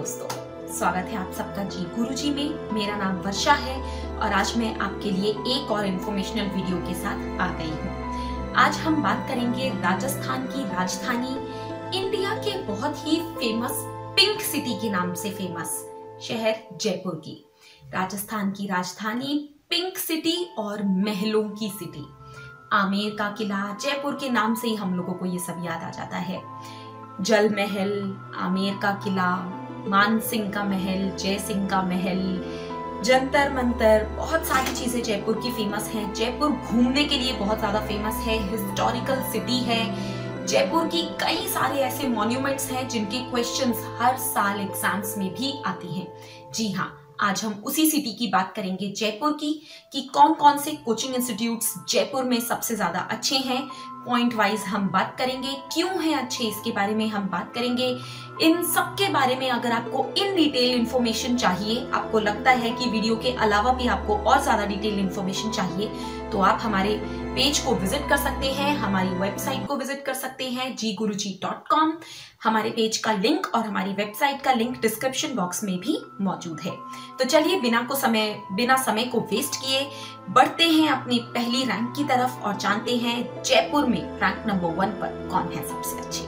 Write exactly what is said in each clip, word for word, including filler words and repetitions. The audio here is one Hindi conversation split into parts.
दोस्तों, स्वागत है आप सबका जी गुरुजी में। मेरा नाम वर्षा है और आज मैं आपके लिए एक और इन्फॉर्मेशनल वीडियो के साथ आ गई हूँ। आज हम बात करेंगे राजस्थान की राजधानी, इंडिया के बहुत ही फेमस पिंक सिटी के नाम से फेमस शहर जयपुर की। राजस्थान की राजधानी, पिंक सिटी और महलों की सिटी। आमेर का किला, जयपुर के नाम से ही हम लोगों को ये सब याद आ जाता है। जल महल, आमेर का किला, मान सिंह का महल, जय सिंह का महल, जंतर मंतर, बहुत सारी चीजें जयपुर की फेमस हैं। जयपुर घूमने के लिए बहुत ज्यादा फेमस है, हिस्टोरिकल सिटी है। जयपुर की कई सारे ऐसे मॉन्यूमेंट्स हैं जिनके क्वेश्चंस हर साल एग्जाम्स में भी आती हैं। जी हाँ, आज हम उसी सिटी की बात करेंगे, जयपुर की, कि कौन कौन से कोचिंग इंस्टीट्यूट्स जयपुर में सबसे ज्यादा अच्छे हैं। पॉइंट वाइज हम बात करेंगे, क्यों हैं अच्छे इसके बारे में हम बात करेंगे। इन सब के बारे में अगर आपको इन डिटेल इन्फॉर्मेशन चाहिए, आपको लगता है कि वीडियो के अलावा भी आपको और ज्यादा डिटेल इन्फॉर्मेशन चाहिए, तो आप हमारे पेज को विजिट कर सकते हैं, हमारी वेबसाइट को विजिट कर सकते हैं जी गुरुजी डॉट कॉम। हमारे पेज का लिंक और हमारी वेबसाइट का लिंक डिस्क्रिप्शन बॉक्स में भी मौजूद है। तो चलिए बिना को समय बिना समय को वेस्ट किए बढ़ते हैं अपनी पहली रैंक की तरफ और जानते हैं जयपुर में रैंक नंबर वन पर कौन है सबसे अच्छे।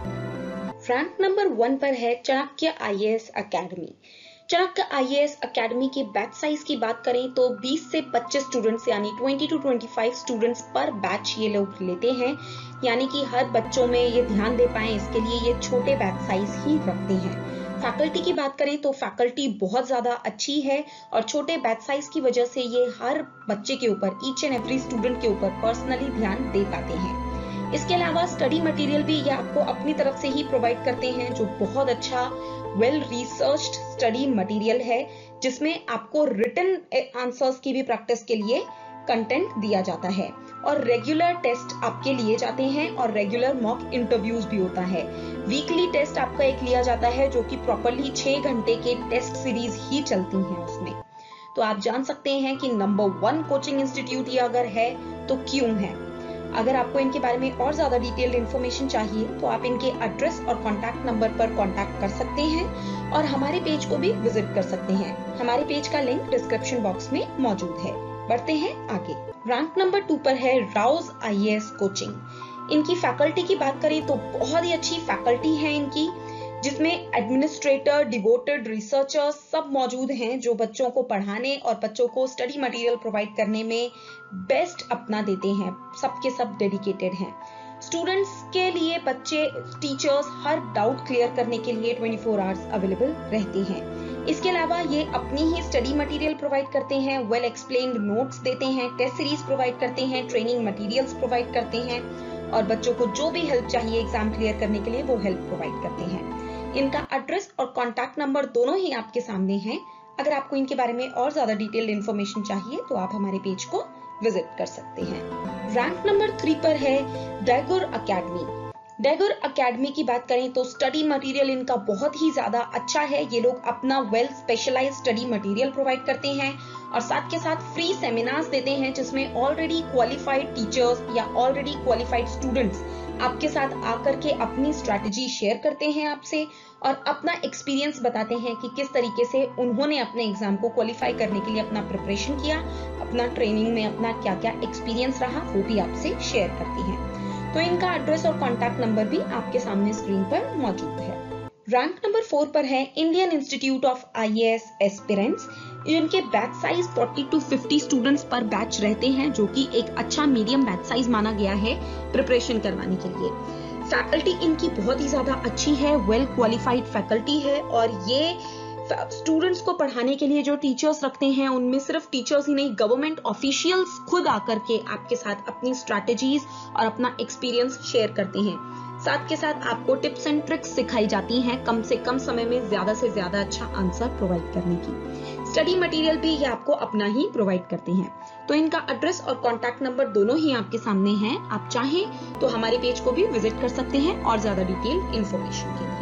रैंक नंबर वन पर है Chanakya I A S academy. Chanakya I A S academy की बैच साइज की बात करें तो बीस से पच्चीस स्टूडेंट्स यानी बीस टू पच्चीस स्टूडेंट्स पर बैच ये लोग लेते हैं, यानी कि हर बच्चों में ये ध्यान दे पाए इसके लिए ये छोटे बैच साइज ही रखते हैं। फैकल्टी की बात करें तो फैकल्टी बहुत ज्यादा अच्छी है और छोटे बैच साइज की वजह से ये हर बच्चे के ऊपर, ईच एंड एवरी स्टूडेंट के ऊपर पर्सनली ध्यान दे पाते हैं। इसके अलावा स्टडी मटेरियल भी ये आपको अपनी तरफ से ही प्रोवाइड करते हैं, जो बहुत अच्छा वेल रिसर्च्ड स्टडी मटेरियल है, जिसमें आपको रिटन आंसर्स की भी प्रैक्टिस के लिए कंटेंट दिया जाता है और रेगुलर टेस्ट आपके लिए जाते हैं और रेगुलर मॉक इंटरव्यूज भी होता है। वीकली टेस्ट आपका एक लिया जाता है जो कि प्रॉपरली छह घंटे के टेस्ट सीरीज ही चलती हैं उसमें। तो आप जान सकते हैं कि नंबर वन कोचिंग इंस्टीट्यूट ये अगर है तो क्यों है। अगर आपको इनके बारे में और ज्यादा डिटेल्ड इन्फॉर्मेशन चाहिए तो आप इनके एड्रेस और कॉन्टैक्ट नंबर पर कॉन्टैक्ट कर सकते हैं और हमारे पेज को भी विजिट कर सकते हैं। हमारे पेज का लिंक डिस्क्रिप्शन बॉक्स में मौजूद है। बढ़ते हैं आगे। रैंक नंबर टू पर है Rau's I A S coaching. इनकी फैकल्टी की बात करें तो बहुत ही अच्छी फैकल्टी है इनकी, जिसमें एडमिनिस्ट्रेटर, डिवोटेड रिसर्चर्स सब मौजूद हैं जो बच्चों को पढ़ाने और बच्चों को स्टडी मटेरियल प्रोवाइड करने में बेस्ट अपना देते हैं। सबके सब डेडिकेटेड हैं। स्टूडेंट्स के लिए बच्चे, टीचर्स हर डाउट क्लियर करने के लिए चौबीस आवर्स अवेलेबल रहते हैं। इसके अलावा ये अपनी ही स्टडी मटेरियल प्रोवाइड करते हैं, वेल एक्सप्लेन्ड नोट्स देते हैं, टेस्ट सीरीज प्रोवाइड करते हैं, ट्रेनिंग मटेरियल्स प्रोवाइड करते हैं और बच्चों को जो भी हेल्प चाहिए एग्जाम क्लियर करने के लिए वो हेल्प प्रोवाइड करते हैं। इनका एड्रेस और कॉन्टैक्ट नंबर दोनों ही आपके सामने हैं। अगर आपको इनके बारे में और ज्यादा डिटेल्ड इन्फॉर्मेशन चाहिए तो आप हमारे पेज को विजिट कर सकते हैं। रैंक नंबर थ्री पर है डैगुर अकेडमी। डैगुर अकेडमी की बात करें तो स्टडी मटेरियल इनका बहुत ही ज्यादा अच्छा है। ये लोग अपना well specialised study material provide करते हैं और साथ के साथ फ्री सेमिनार्स देते हैं, जिसमें ऑलरेडी क्वालिफाइड टीचर्स या ऑलरेडी क्वालिफाइड स्टूडेंट्स आपके साथ आकर के अपनी स्ट्रैटेजी शेयर करते हैं आपसे और अपना एक्सपीरियंस बताते हैं कि किस तरीके से उन्होंने अपने एग्जाम को क्वालिफाई करने के लिए अपना प्रिपरेशन किया, अपना ट्रेनिंग में अपना क्या क्या एक्सपीरियंस रहा वो भी आपसे शेयर करती हैं। तो इनका एड्रेस और कॉन्टैक्ट नंबर भी आपके सामने स्क्रीन पर मौजूद है। रैंक नंबर फोर पर है Indian institute of I A S aspirants. इनके बैच साइज चालीस टू पचास स्टूडेंट्स पर बैच रहते हैं, जो कि एक अच्छा मीडियम बैच साइज माना गया है प्रिपरेशन करवाने के लिए। फैकल्टी इनकी बहुत ही ज्यादा अच्छी है, वेल क्वालिफाइड फैकल्टी है और ये स्टूडेंट्स को पढ़ाने के लिए जो टीचर्स रखते हैं उनमें सिर्फ टीचर्स ही नहीं, गवर्नमेंट ऑफिशियल्स खुद आकर के आपके साथ अपनी स्ट्रैटेजीज और अपना एक्सपीरियंस शेयर करते हैं। साथ के साथ आपको टिप्स एंड ट्रिक्स सिखाई जाती हैं कम से कम समय में ज्यादा से ज्यादा अच्छा आंसर प्रोवाइड करने की। स्टडी मटेरियल भी ये आपको अपना ही प्रोवाइड करते हैं। तो इनका एड्रेस और कॉन्टैक्ट नंबर दोनों ही आपके सामने हैं। आप चाहें तो हमारे पेज को भी विजिट कर सकते हैं और ज्यादा डिटेल इंफॉर्मेशन के लिए।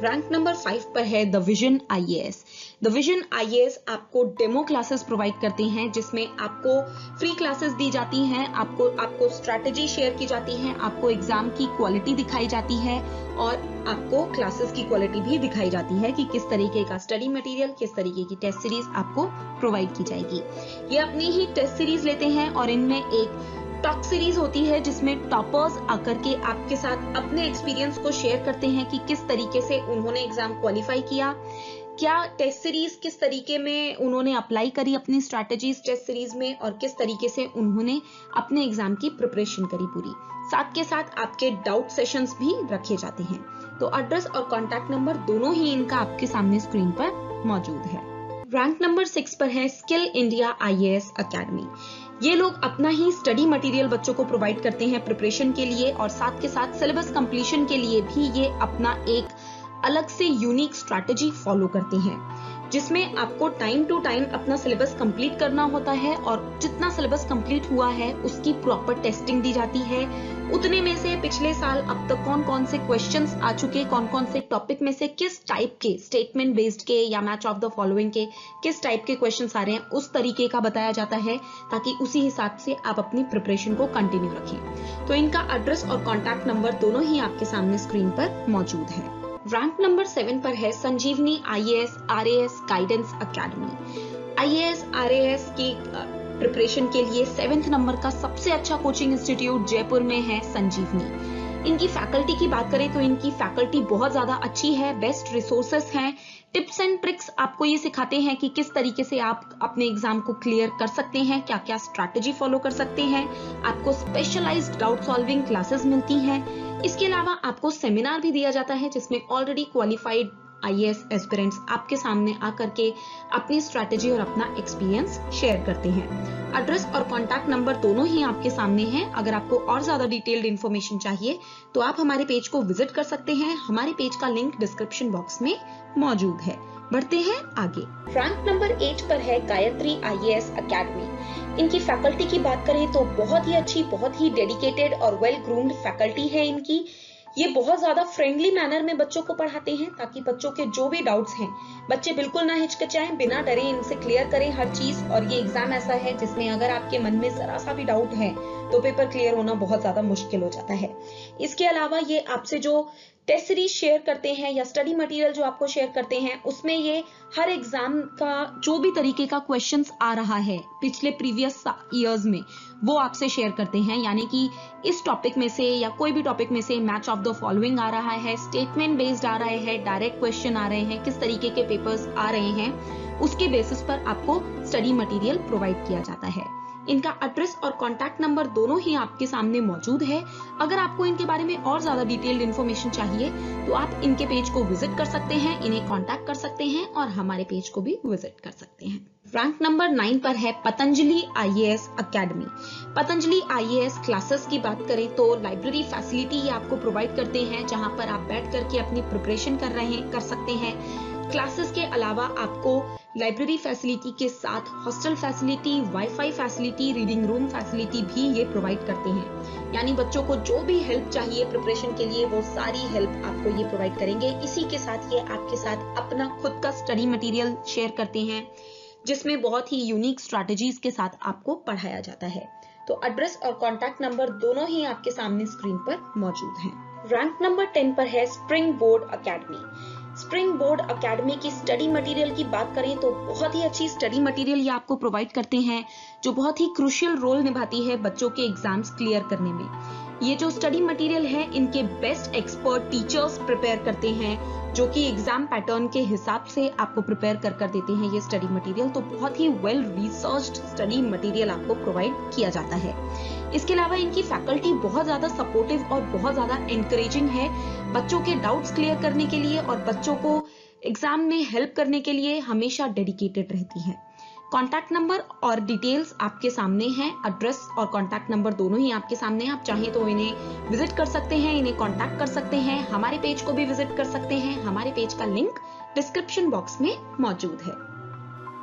रैंक नंबर फाइव पर है the vision IAS. The vision IAS आपको डेमो क्लासेस प्रोवाइड करते हैं, जिसमें आपको फ्री क्लासेस दी जाती हैं, आपको आपको स्ट्रैटेजी शेयर की जाती है, आपको एग्जाम की क्वालिटी दिखाई जाती है और आपको क्लासेस की क्वालिटी भी दिखाई जाती है कि किस तरीके का स्टडी मटेरियल, किस तरीके की टेस्ट सीरीज आपको प्रोवाइड की जाएगी। ये अपनी ही टेस्ट सीरीज लेते हैं और इनमें एक टॉप सीरीज होती है जिसमें टॉपर्स आकर के आपके साथ अपने एक्सपीरियंस को शेयर करते हैं कि किस तरीके से उन्होंने एग्जाम क्वालिफाई किया, क्या टेस्ट सीरीज किस तरीके में उन्होंने अप्लाई करी अपनी स्ट्रैटेजीज टेस्ट सीरीज में और किस तरीके से उन्होंने अपने एग्जाम की प्रिपरेशन करी पूरी। साथ के साथ आपके डाउट सेशंस भी रखे जाते हैं। तो एड्रेस और कॉन्टैक्ट नंबर दोनों ही इनका आपके सामने स्क्रीन पर मौजूद है। रैंक नंबर सिक्स पर है स्किल इंडिया आईएएस अकेडमी। ये लोग अपना ही स्टडी मटेरियल बच्चों को प्रोवाइड करते हैं प्रिपरेशन के लिए और साथ के साथ सिलेबस कंप्लीशन के लिए भी ये अपना एक अलग से यूनिक स्ट्रैटेजी फॉलो करते हैं, जिसमें आपको टाइम टू टाइम अपना सिलेबस कंप्लीट करना होता है और जितना सिलेबस कंप्लीट हुआ है उसकी प्रॉपर टेस्टिंग दी जाती है। उतने में से पिछले साल अब तक कौन कौन से क्वेश्चंस आ चुके, कौन कौन से टॉपिक में से किस टाइप के स्टेटमेंट बेस्ड के या मैच ऑफ द फॉलोइंग के किस टाइप के क्वेश्चंस आ रहे हैं, उस तरीके का बताया जाता है ताकि उसी हिसाब से आप अपनी प्रिपरेशन को कंटिन्यू रखें। तो इनका एड्रेस और कॉन्टैक्ट नंबर दोनों ही आपके सामने स्क्रीन पर मौजूद है। रैंक नंबर सेवन पर है Sanjeevani IAS RAS guidance academy. IAS RAS की प्रिपरेशन के लिए सेवेंथ नंबर का सबसे अच्छा कोचिंग इंस्टीट्यूट जयपुर में है संजीवनी। इनकी फैकल्टी की बात करें तो इनकी फैकल्टी बहुत ज्यादा अच्छी है, बेस्ट रिसोर्सेस हैं, टिप्स एंड ट्रिक्स आपको ये सिखाते हैं कि किस तरीके से आप अपने एग्जाम को क्लियर कर सकते हैं, क्या क्या स्ट्रैटेजी फॉलो कर सकते हैं। आपको स्पेशलाइज्ड डाउट सॉल्विंग क्लासेस मिलती हैं। इसके अलावा आपको सेमिनार भी दिया जाता है जिसमें ऑलरेडी क्वालिफाइड आईएएस एस्पिरेंट्स आपके सामने आकर के अपनी स्ट्रैटेजी और अपना एक्सपीरियंस शेयर करते हैं। एड्रेस और कॉन्टैक्ट नंबर दोनों ही आपके सामने हैं। अगर आपको और ज्यादा डिटेल्ड इन्फॉर्मेशन चाहिए तो आप हमारे पेज को विजिट कर सकते हैं। हमारे पेज का लिंक डिस्क्रिप्शन बॉक्स में मौजूद है। बढ़ते हैं आगे। रैंक नंबर एट पर है गायत्री आईएएस अकेडमी। इनकी फैकल्टी की बात करें तो बहुत ही अच्छी, बहुत ही डेडिकेटेड और वेल ग्रूम्ड फैकल्टी है इनकी। ये बहुत ज्यादा फ्रेंडली मैनर में बच्चों को पढ़ाते हैं ताकि बच्चों के जो भी डाउट्स हैं बच्चे बिल्कुल ना हिचकिचाएं, बिना डरे इनसे क्लियर करें हर चीज। और ये एग्जाम ऐसा है जिसमें अगर आपके मन में जरा सा भी डाउट है तो पेपर क्लियर होना बहुत ज्यादा मुश्किल हो जाता है। इसके अलावा ये आपसे जो टेस्ट सीरीज शेयर करते हैं या स्टडी मटेरियल जो आपको शेयर करते हैं उसमें ये हर एग्जाम का जो भी तरीके का क्वेश्चंस आ रहा है पिछले प्रीवियस ईयर्स में वो आपसे शेयर करते हैं। यानी कि इस टॉपिक में से या कोई भी टॉपिक में से मैच ऑफ द फॉलोइंग आ रहा है, स्टेटमेंट बेस्ड आ रहे हैं, डायरेक्ट क्वेश्चन आ रहे हैं, किस तरीके के पेपर्स आ रहे हैं, उसके बेसिस पर आपको स्टडी मटेरियल प्रोवाइड किया जाता है। इनका एड्रेस और कॉन्टैक्ट नंबर दोनों ही आपके सामने मौजूद है। अगर आपको इनके बारे में और ज्यादा डिटेल्ड इन्फॉर्मेशन चाहिए तो आप इनके पेज को विजिट कर सकते हैं, इन्हें कांटेक्ट कर सकते हैं और हमारे पेज को भी विजिट कर सकते हैं। रैंक नंबर नाइन पर है Patanjali IAS academy. Patanjali IAS classes की बात करें तो लाइब्रेरी फैसिलिटी आपको प्रोवाइड करते हैं जहां पर आप बैठ करके अपनी प्रिपरेशन कर रहे कर सकते हैं। क्लासेस के अलावा आपको लाइब्रेरी फैसिलिटी के साथ hostel facility, wifi facility, reading room facility भी ये प्रोवाइड करते हैं। यानी बच्चों को जो भी हेल्प चाहिए प्रिपरेशन के लिए वो सारी हेल्प आपको ये प्रोवाइड करेंगे। इसी के साथ ये आपके साथ अपना खुद का स्टडी मटेरियल शेयर करते हैं जिसमें बहुत ही यूनिक स्ट्रैटेजीज के साथ आपको पढ़ाया जाता है। तो एड्रेस और कॉन्टैक्ट नंबर दोनों ही आपके सामने स्क्रीन पर मौजूद हैं। रैंक नंबर टेन पर है springboard academy. Springboard academy की स्टडी मटेरियल की बात करें तो बहुत ही अच्छी स्टडी मटेरियल ये आपको प्रोवाइड करते हैं जो बहुत ही क्रूशियल रोल निभाती है बच्चों के एग्जाम्स क्लियर करने में। ये जो स्टडी मटेरियल है इनके बेस्ट एक्सपर्ट टीचर्स प्रिपेयर करते हैं जो कि एग्जाम पैटर्न के हिसाब से आपको प्रिपेयर कर कर देते हैं ये स्टडी मटेरियल। तो बहुत ही वेल रिसर्च्ड स्टडी मटेरियल आपको प्रोवाइड किया जाता है। इसके अलावा इनकी फैकल्टी बहुत ज्यादा सपोर्टिव और बहुत ज्यादा एनकरेजिंग है बच्चों के डाउट्स क्लियर करने के लिए और बच्चों को एग्जाम में हेल्प करने के लिए हमेशा डेडिकेटेड रहती है। कॉन्टैक्ट नंबर और डिटेल्स आपके सामने हैं। एड्रेस और कॉन्टैक्ट नंबर दोनों ही आपके सामने हैं। आप चाहें तो इन्हें विजिट कर सकते हैं, इन्हें कॉन्टैक्ट कर सकते हैं, हमारे पेज को भी विजिट कर सकते हैं। हमारे पेज का लिंक डिस्क्रिप्शन बॉक्स में मौजूद है।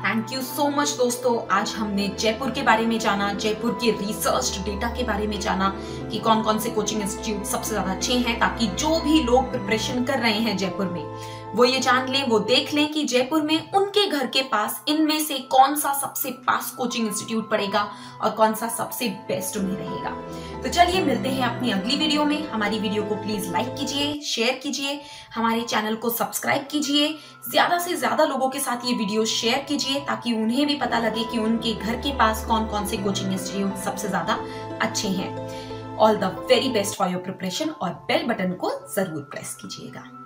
थैंक यू सो मच दोस्तों, आज हमने जयपुर के बारे में जाना, जयपुर के रिसर्च डेटा के बारे में जाना कि कौन कौन से कोचिंग इंस्टीट्यूट सबसे ज्यादा अच्छे हैं, ताकि जो भी लोग प्रिपरेशन कर रहे हैं जयपुर में वो ये जान लें, वो देख लें कि जयपुर में उनके घर के पास इनमें से कौन सा सबसे पास कोचिंग इंस्टीट्यूट पड़ेगा और कौन सा सबसे बेस्ट उन्हें रहेगा। तो चलिए मिलते हैं अपनी अगली वीडियो में। हमारी वीडियो को प्लीज लाइक कीजिए, शेयर कीजिए, हमारे चैनल को सब्सक्राइब कीजिए, ज्यादा से ज्यादा लोगों के साथ ये वीडियो शेयर कीजिए ताकि उन्हें भी पता लगे कि उनके घर के पास कौन कौन से कोचिंग इंस्टीट्यूट सबसे ज्यादा अच्छे हैं। All the very best for your preparation और बेल बटन को जरूर प्रेस कीजिएगा।